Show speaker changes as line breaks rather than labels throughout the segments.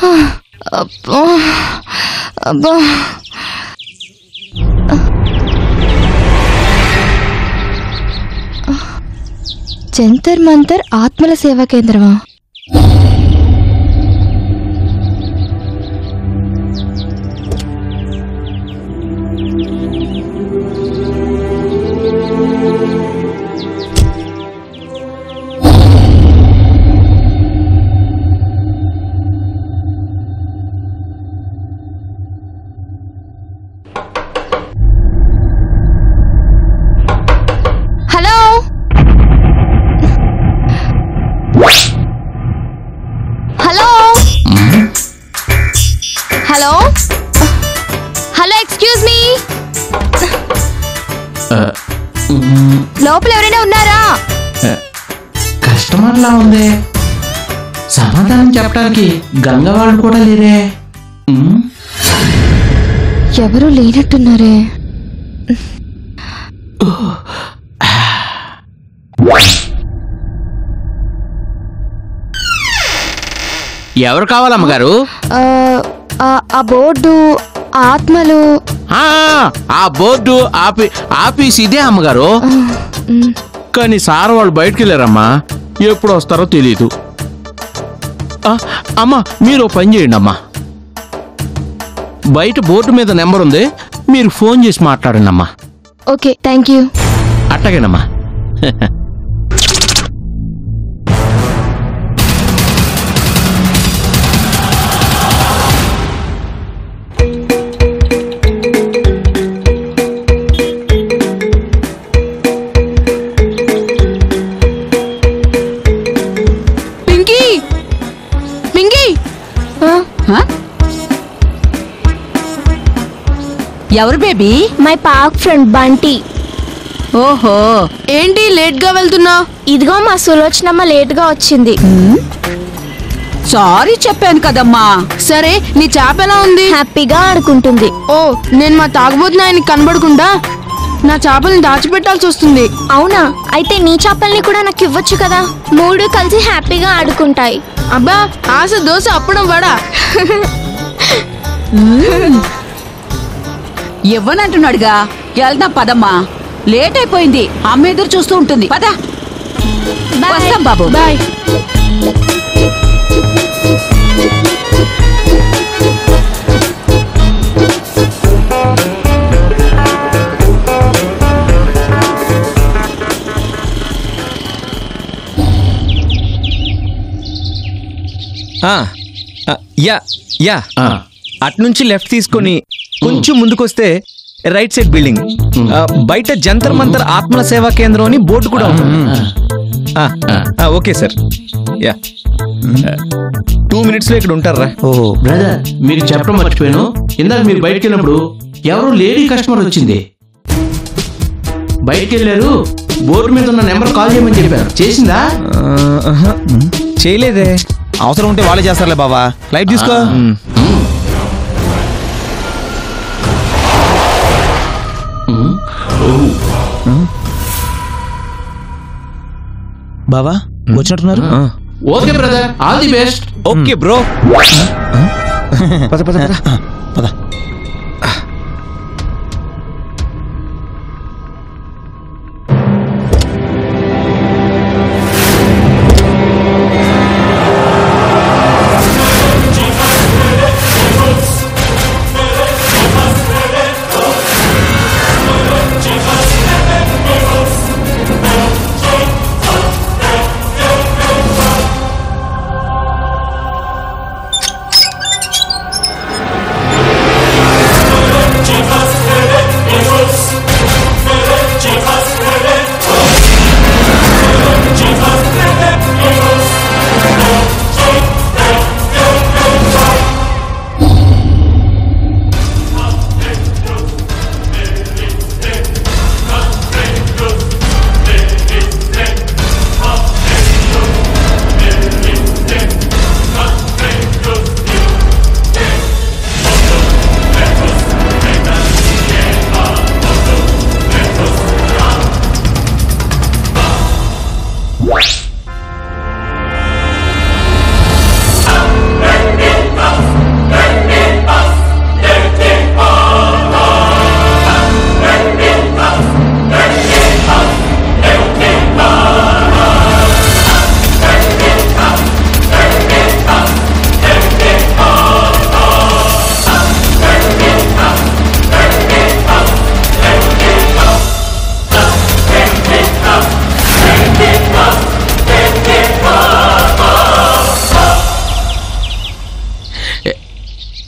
అబ్బా అబ్బా జంతర్ మంతర్ ఆత్మల సేవా కేంద్రమా? లోపల ఎవరైనా ఉన్నారా?
కస్టమర్లా ఉంది. సమాధానం చెప్పడానికి గంగవాళ్ళు కూడా లేరే.
ఎవరు లేనట్టున్నారే.
ఎవరు కావాలమ్మగారు?
ఆ బోర్డు ఆత్మలు.
ఆ బోర్డు ఆఫీస్ ఇదే అమ్మగారు. కానీ సార్ వాళ్ళు బయటికి వెళ్ళారమ్మా. ఎప్పుడు వస్తారో తెలీదు. అమ్మా మీరు పని చేయండి అమ్మా. బయట బోర్డు మీద నెంబర్ ఉంది, మీరు ఫోన్ చేసి మాట్లాడండి అమ్మా.
Okay, thank you.
అట్టగేనమ్మా.
ఎవరు baby?
My park friend Bunty.
ఓహో,
ఏంటి లేట్ గా వెళ్తున్నా? ఇదిగో మా సులోచనమ్మ లేట్ గా వచ్చింది.
సారీ చెప్పాను కదమ్మా.
సరే, నీ చేప ఎలా ఉంది? హ్యాపీగా ఆడుకుంటుంది. ఓ, నేను మా తాగబోతున్నా ఆయనకి కనబడకుండా నా చేపల్ని దాచిపెట్టాల్సి వస్తుంది. అవునా? అయితే నీ చేపల్ని కూడా నాకు ఇవ్వచ్చు కదా. మూడు కలిసి హ్యాపీగా ఆడుకుంటాయి. అబ్బా, ఆశ దోశ అప్పడం వడా.
ఇవ్వనంటున్నాడుగా. వెళ్దాం పదమ్మా, లేట్ అయిపోయింది. అమ్మ ఎదురు చూస్తూ ఉంటుంది. పద. వస్తాం బాబు.
బాయ్.
యా అట్నుంచి లెఫ్ట్ తీసుకొని కొంచెం ముందుకొస్తే రైట్ సైడ్ బిల్డింగ్. బయట జంతర్ మంతర్ ఆత్మల సేవా కేంద్రం అని బోర్డు కూడా ఉంటుంది. Okay sir. యా 2 minutes లో ఇక్కడ ఉంటారా?
ఓహో బ్రదర్, మీకు చెప్పడం మర్చిపోయాను. ఇందాక మీరు బయటకు వెళ్ళినప్పుడు ఎవరో లేడీ కస్టమర్ వచ్చింది. బయటకు వెళ్ళారు, బోర్డు మీద ఉన్న నెంబర్ కాల్ చేయమని చెప్పారు. చేసిందా?
చేయలేదే.
అవసరం ఉంటే వాళ్ళే చేస్తారులే బావా. లైట్ తీసుకో. బావా వచ్చినట్టున్నారు.
Okay brother, all the best.
Okay bro.
పద పద పద పద.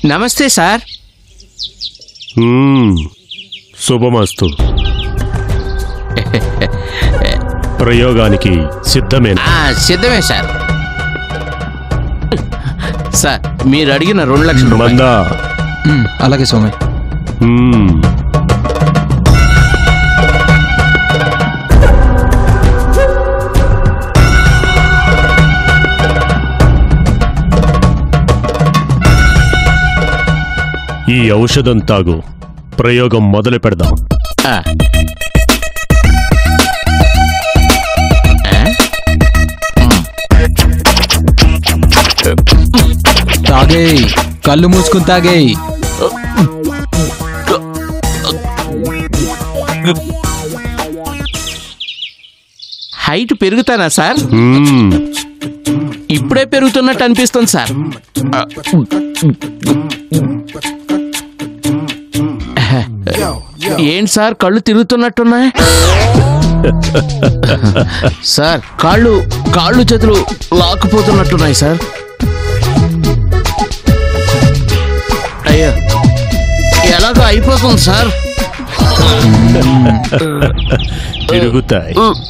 నమస్తే సార్.
శుభమస్తు. ప్రయోగానికి సిద్ధమేనా?
సిద్ధమే సార్. సార్ మీరు అడిగిన 2 లక్షల రూపాయలు.
మందా?
అలాగే స్వామి.
ఈ ఔషధం తాగు. ప్రయోగం మొదలు పెడదాం.
తాగేయ్, కళ్ళు మూసుకుని తాగేయ్.
Height పెరుగుతానా sir? ఇప్పుడే పెరుగుతున్నట్టు అనిపిస్తుంది సార్. ఏంటి సార్ కళ్ళు తిరుగుతున్నట్టున్నాయి? సార్ కాళ్ళు చేతులు లాక్కుపోతున్నట్టున్నాయి సార్. అయ్యో ఎలాగో అయిపోతుంది సార్.
తిరుగుతాయి.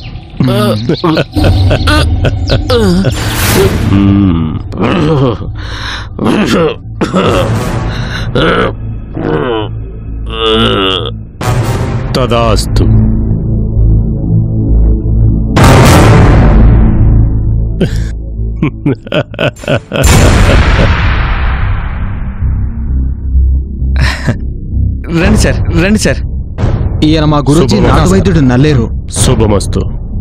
తదాస్తు.
రండి సార్.
ఈయన మా గురుజీ నాటు వైద్యుడు నల్లేరు.
శుభమస్తు.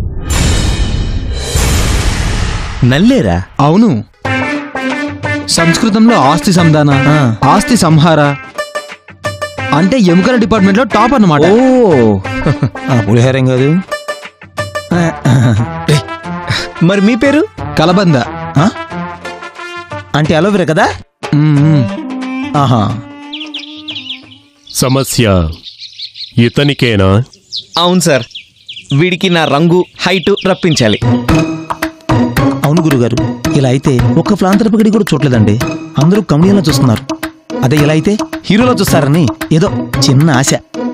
నల్లేరా?
అవును. సంస్కృతంలో ఆస్తి సంధాన, ఆస్తి సంహార అంటే ఎముకల డిపార్ట్మెంట్ లో టాప్ అన్నమాట. పులిహారం కాదు.
మరి మీ పేరు?
కలబంద.
అంటే అలోవెరా కదా?
ఆహా.
సమస్య ఇతనికేనా?
అవును సార్, వీడికి నా రంగు హైట్ రప్పించాలి.
అవును గురుగారు, ఇలా అయితే ఒక్క ఫ్లాంతరపగడి కూడా చూడలేదండి. అందరూ కమెడీలో చూస్తున్నారు. అదే ఇలా అయితే హీరోలో చూస్తారని ఏదో చిన్న ఆశ.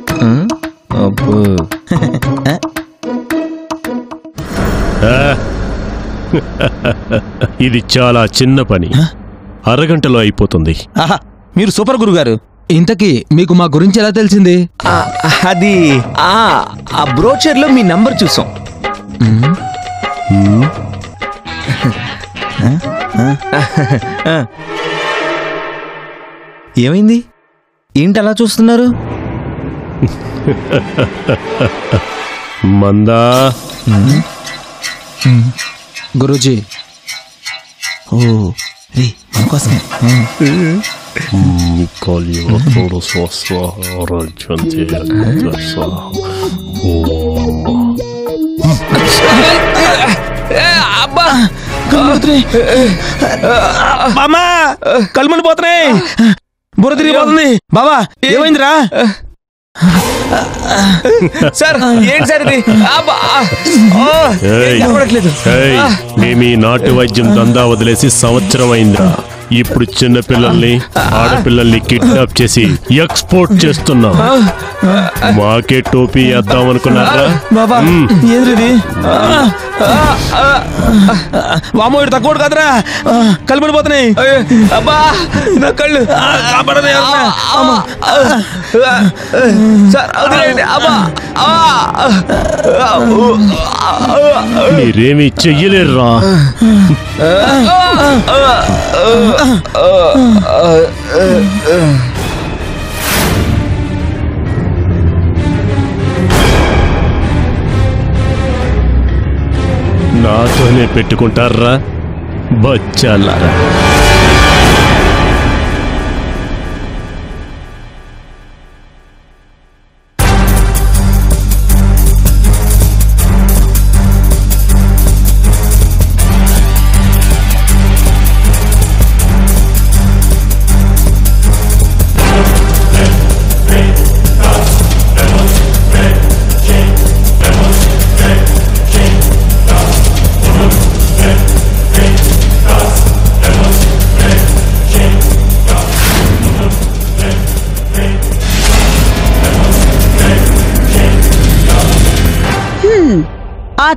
ఇది చాలా చిన్న పని, అరగంటలో అయిపోతుంది.
ఆహా, మీరు సూపర్ గురుగారు.
ఇంతకీ మీకు మా గురించి ఎలా తెలిసింది?
అది ఆ బ్రోచర్ లో మీ నంబర్ చూసాం. ఏమైంది? ఏంటి అలా చూస్తున్నారు?
మందా?
గురూజీ.
ఓ రే, మనకోసమే.
బామా, కళ్ళు మండిపోతున్నాయి, బుర్ర తిరిగిపోతుంది. బాబా ఏమైందిరా?
సార్ ఏంటి సార్ ఇది?
మేము ఈ నాటు వైద్యం దందా వదిలేసి సంవత్సరం అయిందిరా. ఇప్పుడు చిన్న పిల్లల్ని, ఆడపిల్లల్ని కిడ్నాప్ చేసి ఎక్స్పోర్ట్ చేస్తున్నాం. మాకే టోపీ వేద్దాం అనుకున్నారా?
బాబా ఏది వామో, ఇటు తక్కువ కాదురా, కళ్ళు మండిపోతున్నాయి.
అబ్బా నా కళ్ళు. సార్ వదిలేయండి. అబ్బా
మీరేమీ చెయ్యలేరురా. నాతోనే పెట్టుకుంటారా బచ్చాలారా?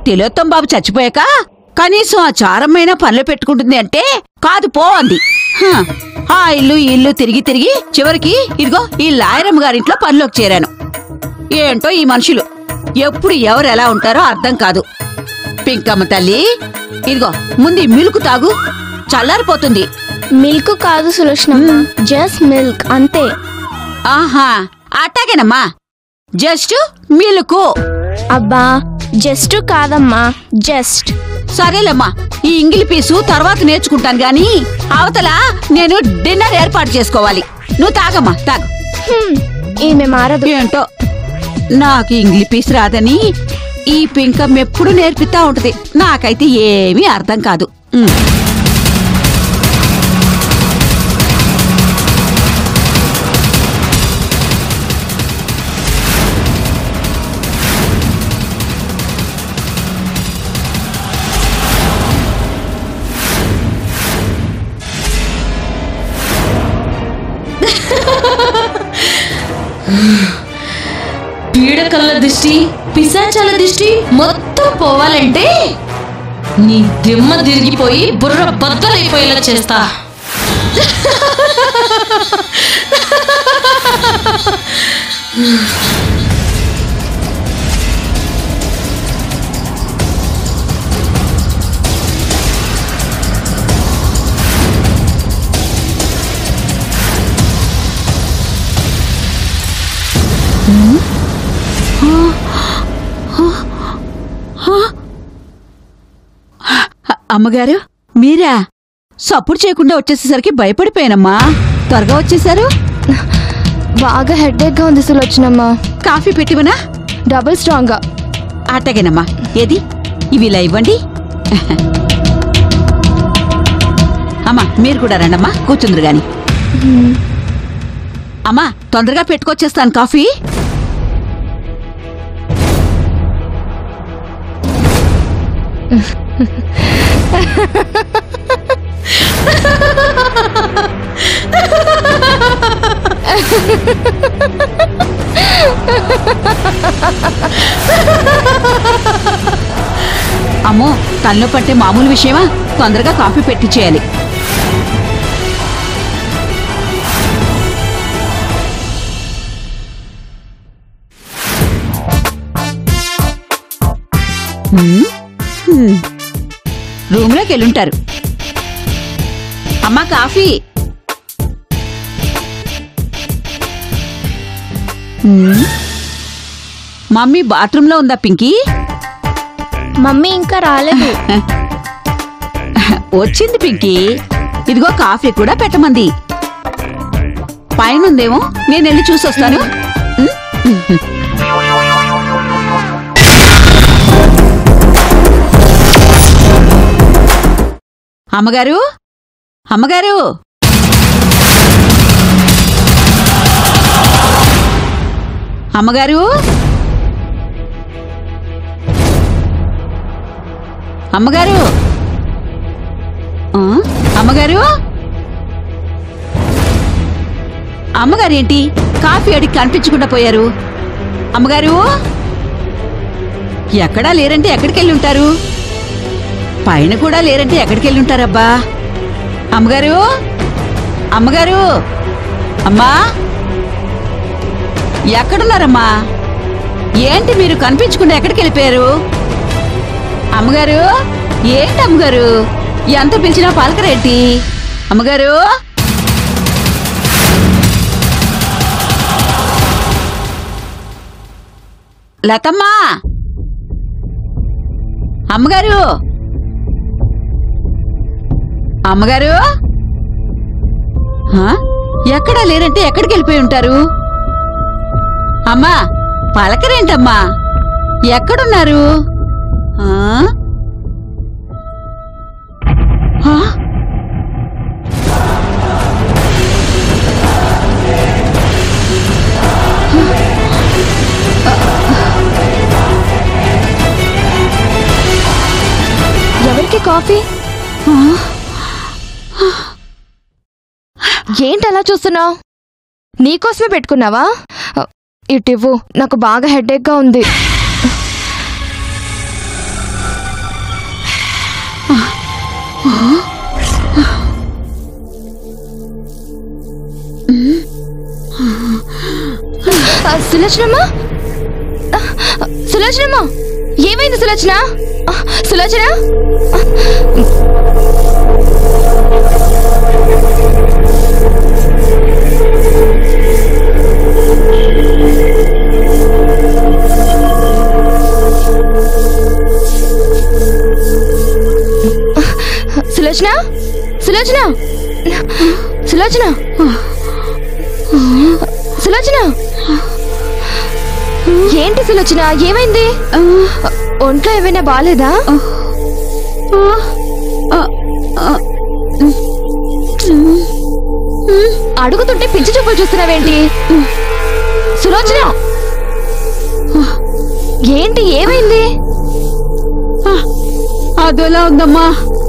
తిలోత్తం బాబు చచ్చిపోయాక కనీసం ఆ చారమ్మైన పనులు పెట్టుకుంటుంది అంటే కాదు పో అంది. ఆ ఇల్లు ఈ ఇల్లు తిరిగి తిరిగి చివరికి ఇదిగో ఈ లాయరమ్మ గారింట్లో పనిలోకి చేరాను. ఏంటో ఈ మనుషులు ఎప్పుడు ఎవరు ఎలా ఉంటారో అర్థం కాదు. పింకమ్మ తల్లి, ఇదిగో ముందు మిల్క్ తాగు, చల్లారిపోతుంది.
మిల్క్ కాదు సులోచనమ్మ, జస్ట్ మిల్క్ అంతే.
ఆహా, అట్టాగేనమ్మా, జస్ట్ మిల్క్.
అబ్బా జస్ట్ కాదమ్మా, జస్ట్.
సరేలేమ్మా, ఈ ఇంగిలి పీసు తర్వాత నేర్చుకుంటాను గాని అవతల నేను డిన్నర్ ఏర్పాటు చేసుకోవాలి. నువ్వు తాగమ్మా, తాగు.
ఈమె మారదు.
ఏంటో నాకు ఇంగిలి పీసు రాదని ఈ పింకమ్మ ఎప్పుడు నేర్పిస్తా ఉంటది. నాకైతే ఏమీ అర్థం కాదు.
పీడకల్ల దిష్టి, పిశాచాల దిష్టి మొత్తం పోవాలంటే నీ దిమ్మ తిరిగిపోయి బుర్ర బద్దలైపోయేలా చేస్తా.
అమ్మగారు మీరా? సపోర్ట్ చేయకుండా వచ్చేసేసరికి భయపడిపోయానమ్మా. త్వరగా వచ్చేసారు.
బాగా హెడేక్ గా ఉంది సులోచనమ్మ.
కాఫీ పెట్టివనా?
డబుల్ స్ట్రాంగ్ గా.
అట్టగేనమ్మా. ఏది ఇవి ఇలా ఇవ్వండి. అమ్మా మీరు కూడా రండమ్మా, కూర్చుందరు గాని. అమ్మా తొందరగా పెట్టుకొచ్చేస్తాను కాఫీ. అమ్మో, తనలో పట్టే మామూలు విషయమా? తొందరగా కాఫీ పెట్టి చేయాలి. రూమ్లోకి వెళ్ళుంటారు. అమ్మా కాఫీ. మమ్మీ బాత్రూంలో ఉందా పింకీ?
మమ్మీ ఇంకా రాలేదు.
వచ్చింది పింకీ. ఇదిగో కాఫీ కూడా పెట్టమంది. పైనుందేమో, నేను వెళ్ళి చూసొస్తాను. అమ్మగారు, అమ్మగారు, అమ్మగారు, అమ్మగారు, అమ్మగారు, అమ్మగారు ఏంటి కాఫీ అడిగి కనిపించకుండా పోయారు? అమ్మగారు ఎక్కడా లేరంటే ఎక్కడికెళ్ళి ఉంటారు? పైన కూడా లేరంటే ఎక్కడికెళ్ళి ఉంటారబ్బా? అమ్మగారు, అమ్మగారు, అమ్మా ఎక్కడున్నారమ్మా? ఏంటి మీరు కనిపించకుండా ఎక్కడికి వెళ్ళిపోయారు? అమ్మగారు, ఏంటి అమ్మగారు ఎంత పిలిచినా పలకరేంటి? అమ్మగారు, లతమ్మా, అమ్మగారు, అమ్మగారు, ఎక్కడా లేరంటే ఎక్కడికి వెళ్ళిపోయి ఉంటారు? అమ్మా పలకరేంటమ్మా? ఎక్కడున్నారు?
ఎవరికి కాఫీ? ఏంటి అలా చూస్తున్నావు? నీకోసమే పెట్టుకున్నావా? ఇటివ్వు, నాకు బాగా హెడేక్ గా ఉంది. సులోచనమ్మా, సులోచనమ్మా, ఏమైంది సులోచన? సులోచన, సులోచన, సులోచన, సులోచన, సులోచన, ఏంటి సులోచన, ఏమైంది? ఒంట్లో ఏమైనా బాలేదా? అడుగుతుంటే పిచ్చి చూపులు చూస్తున్నావేంటి సులోచన? ఏంటి, ఏమైంది?
అదోలా ఉందమ్మా.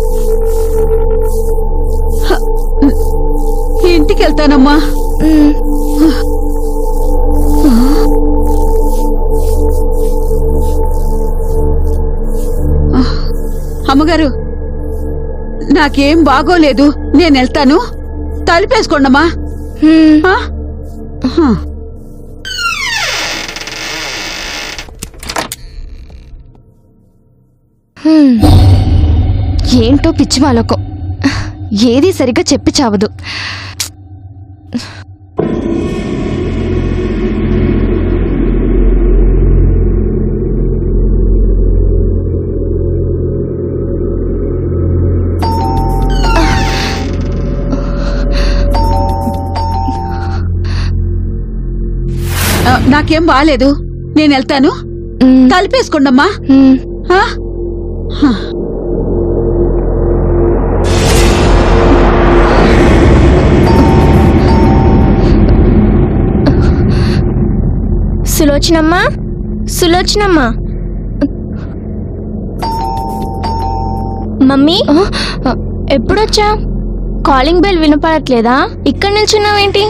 ఇంటికి వెళ్తానమ్మా. అమ్మగారు, నాకేం బాగోలేదు, నేను వెళ్తాను. తలుపేసుకోండమ్మా.
ఏంటో పిచ్చి వాళ్ళకో, ఏది సరిగ్గా చెప్పి చావదు.
నాకేం బాలేదు, నేను వెళ్తాను. తలుపేసుకోండమ్మా.
సులోచనమ్మా, సులోచనమ్మా. మమ్మీ, ఎప్పుడొచ్చా? కాలింగ్ బెల్ వినపడట్లేదా? ఇక్కడ నిల్చున్నావేంటి?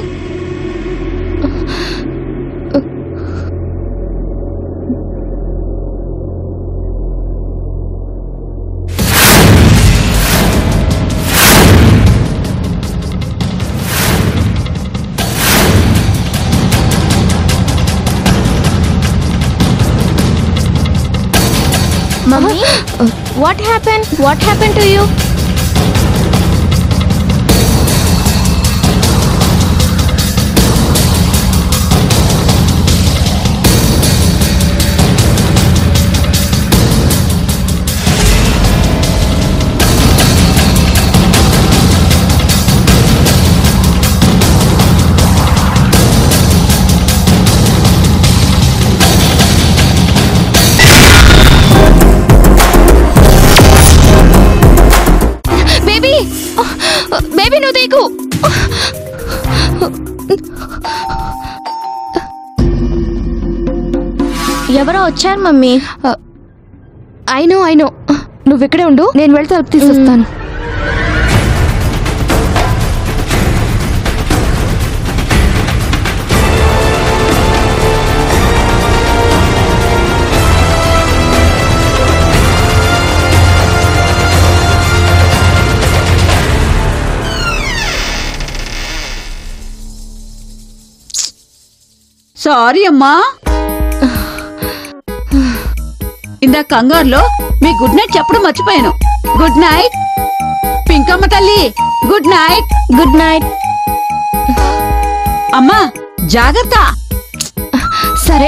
Mummy, what happened? What happened to you? Baby, నువ్వు దేకు. ఎవరో వచ్చారు మమ్మీ. I know. నువ్వు ఇక్కడే ఉండు, నేను వెళ్ళి తలుపు తీసుకొస్తాను.
సారీ అమ్మా, ఇందా కంగారులో మీ గుడ్ నైట్ చెప్పడం మర్చిపోయాను. గుడ్ నైట్ పింకమ్మ తల్లి. Good night.
Good night.
అమ్మా జాగ్రత్త.
సరే.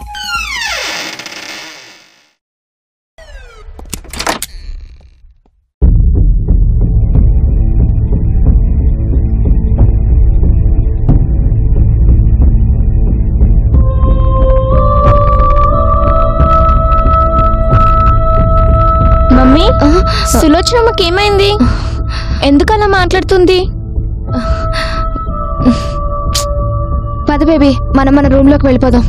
మమ్మీ, సులోచనమ్మకి ఏమైంది? ఎందుకలా మాట్లాడుతుంది? పద బేబీ, మనం మన రూమ్ లోకి వెళ్ళిపోదాం.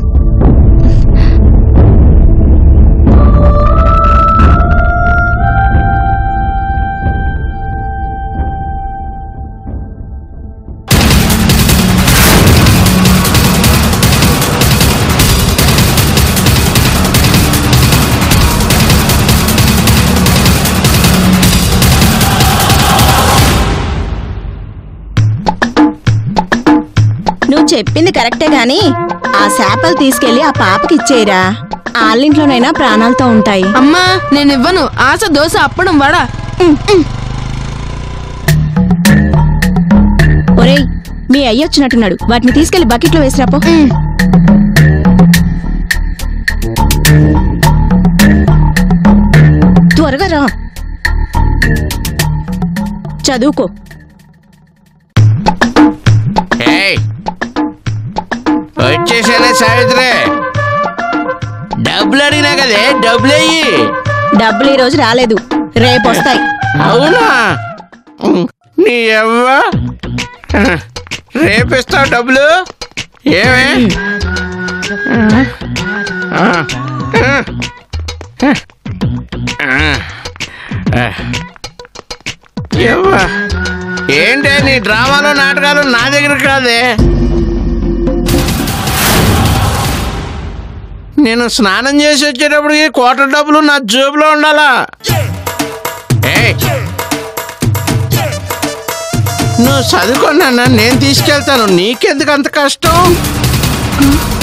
చెప్పింది కరెక్టే గాని ఆ చేపలు తీసుకెళ్లి ఆ పాపకి ఇచ్చేయరా. వాళ్ళింట్లోనైనా ప్రాణాలతో ఉంటాయి.
అమ్మా నేను ఇవ్వను. ఆశ దోశ అప్పడం వడ.
ఒరేయ్ మీ అయ్య వచ్చినట్టున్నాడు, వాటిని తీసుకెళ్లి బకెట్లో వేసిరాపో. త్వరగా రా, చదువుకో.
వచ్చేసానే సావిత్రి, డబ్బులు అడిగినా కదే, డబ్బులు అయ్యి.
డబ్బులు ఈ రోజు రాలేదు, రేపు వస్తాయి.
అవునా? నీ ఎవ్వ రేపిస్తావు డబ్బులు? ఏమే ఏంటే నీ డ్రామాలు నాటకాలు నా దగ్గర కాదే. నేను స్నానం చేసి వచ్చేటప్పటికి కోట్ల డబ్బులు నా జేబులో ఉండాలా? నువ్వు చదువుకున్నా, నేను తీసుకెళ్తాను, నీకెందుకు అంత కష్టం?